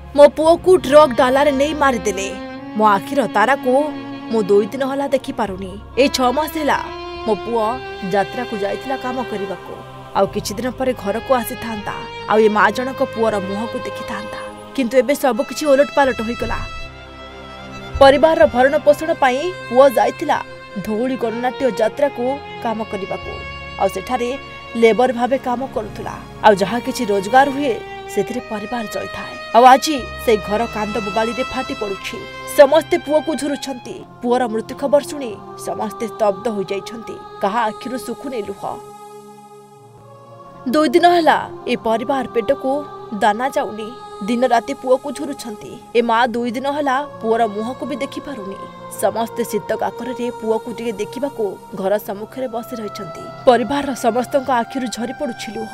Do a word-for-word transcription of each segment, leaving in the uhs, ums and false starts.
मो पुओ को ट्रक डालारे नहीं मारिदेले। मो आखिर तारा को मो दुई दिन हला देखि पारुनी। ए छ मास हैला मो पुओ यात्रा को जाइतिला काम करबा को आउ किछि दिन पर घर को आसी थांता आउ ए मा जनक पुओर मुह को देखि थांता। किंतु एबे सब किछि ओलट पालट होई गला। परिवार भरण पोषण पाई पुओ जाइतिला धौली गणनाट्य यात्रा को काम करबा को आउ सेठारे लेबर भाबे काम करुथुला। आउ जहा किछि रोजगार हुए सेथिरे परिवार चली थाए। आउ आजी से घर कांद बोबाली रे फाटी पडुछि। समस्ते पुओ को झुरुछंती। पुओर मृत्यु खबर सुनी समस्ते स्तब्ध हो जाइछंती। कहा आखिरु सुखुने लुह। दुई दिन हला ए परिवार पेट को दाना जाउनी। दिन राति पुओ को झुरुछंती। ए मां दुई दिन हला पुओर मुह को भी देखि पारुनी। समस्ते शीत काकर रे पुओ को टिके देखिबा को घर सम्मुख रे बसी रहिछंती। परिवार समस्तक आखिरु झरी पडुछि लुह।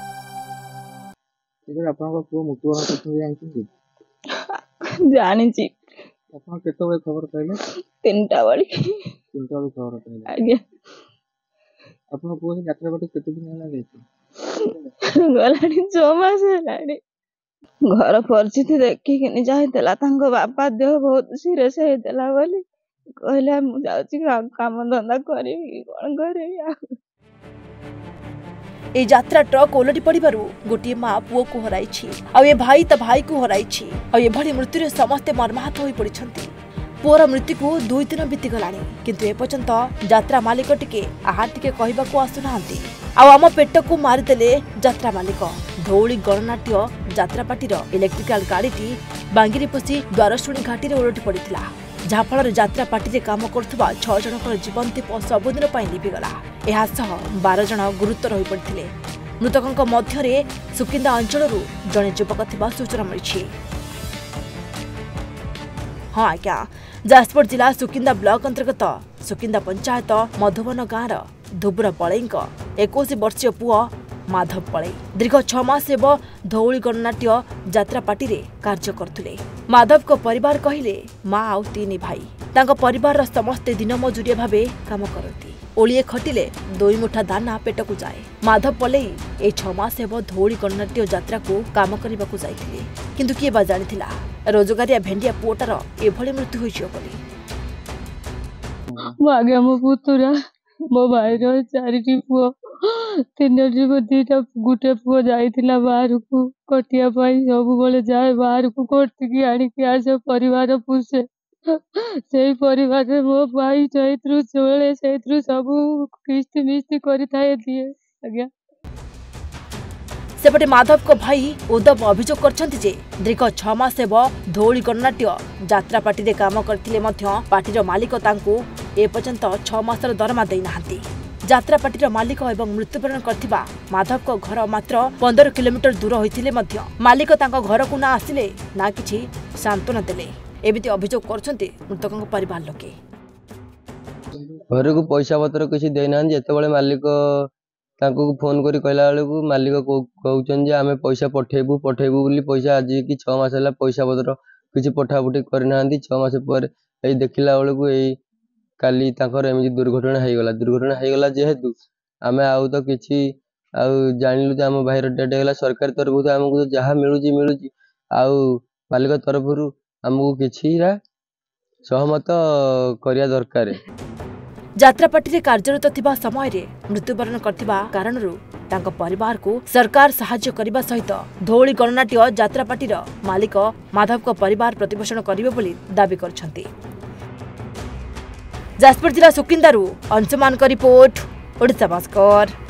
इधर आपन को पुओ मृत्यु होता तो जानछि जानि छी। आपन केतो बे खबर पाइले? तीनटा वाली तीनटा वाली खबर पाइले। आगे आपन पुओ से यात्रा करते केतो दिन होला गइछ? गलानी छ मास हेलानी। घर परिस्थिति देखि कि जाइतला तांको बापा देह बहुत सीरियस हेतला बोली कहले मु जाउची काम धंदा करिवि कोन करिवि। ए यात्रा ट्रक ओलटी पड़िबारु गोटे मां पुओ को हराइछि आ ए भाई त भाई को हराइछि आ ए भली मृत्यु रे समस्त मर्माहत होई पड़िछंती। पुओर मृत्यु को दुई दिन बीती गलानी किंतु ए पर्यंत यात्रा मालिक टिके आहा टिके कहबा को आसुनांती। आ आम पेट को मारिदेले यात्रा मालिक। धौली गणनाट्य यात्रा पार्टी इलेक्ट्रिकल गाड़ीटी बांगिरी पशि द्वारशुणी घाटी रे ओलटी पड़िथिला जहा फल यात्रा पार्टी रे काम करथुबा छ जनक जीवंतीप सबुदिन पई लिभिगला। एहा सह बारह जन गुरुतर होई पड़थिले। मृतकंक मध्यरे सुकिंदा अंचलरू जने युवक थिबा सूचना मिलिछि। हाँ आज्ञा जाजपुर जिला सुकिंदा ब्लॉक अंतर्गत सुकिंदा पंचायत मधुबन गाँव धुबुरा पलई इक्कीस वर्षीय पुओ माधव पलई दीर्घ छ मास हेब धौली गणनाट्य यात्रा पार्टी रे कार्य करथुले। माधव को परिवार कहिले मां आउ तीन भाई तांको परिवार समस्ते दिन मजूरिया भाबे काम करती। ओलिए खटिले दुई मुठा दाना पेट को जाए। माधव पलई ए छ मास हेब धौली गणनाट्य यात्रा को काम करबा को जाइथिले किंतु किए बा जानिथिला रोजगारिया भेंडिया पुओटार एभली मृत्यु होइछो बोली। मो आगे मो पुतुरा मो भाई रो चारिटी पुओ तीन को दीटा गुटे पुओ जाइथिला बाहर को कटिया पाई सब बोले जाए बाहर को कोटिकी आनिकी आस परिवार पुषे से परिवार मो भाई चैत्रु चोले चैत्रु सब किस्ती मिस्ती करि थाए दिए। आज्ञा सेपटे माधव को भाई उद्धव अभियोग करछंती जे दीर्घ छ मास हेब धौली गणनाट्य यात्रा पार्टी रे काम करथिले मध्य पार्टीर मालिक तांको ए पर्यंत छ मासर दरमा देई नाहंती। यात्रा पार्टीर मालिक एवं मृत्युवरण करथिबा माधव को घर मात्र पंद्रह किलोमीटर दूर होइथिले मध्य मालिक तांको घर को ना आसिले ना किछि सांत्वना देले एमिति अभियोग करछंती मृतकक परिवार लोके। घर को पैसा पत्र किछि देई नाहन जेते बेले मालिक तांको फोन करी कहला बेलू मालिक कहउछन जे आमे पैसा पठेबू पठेबू बोली पैसा आज कि छ मास होला पैसा पत्र किछि पठापठी करि नाहंती। छ मास पर एई देखिला बेलू एई काली तांकर एमिति दुर्घटना हो गला। दुर्घटना हो गला जेहेतु आमे आउ तो किछि आउ जानिलु जे हम भाईर डेट गला सरकार तरफ तो हमको जहा मिलुजी मिलुजी आउ मालिक तरफ रु हमको किछि रा सहमत करिया दरकार। यात्रा पार्टी रे कार्यरत थिबा समय रे मृत्युवरण करथिबा कारणरू तांको परिवार को सरकार सहाय्य करबा सहित धौली गणनाट्य यात्रा पार्टी रो मालिक माधव को परिवार प्रतिपोषण करिवे बोली दाबी करछंती। जाजपुर जिला सुकिंदारू अंशुमान का रिपोर्ट ओडिशा भास्कर।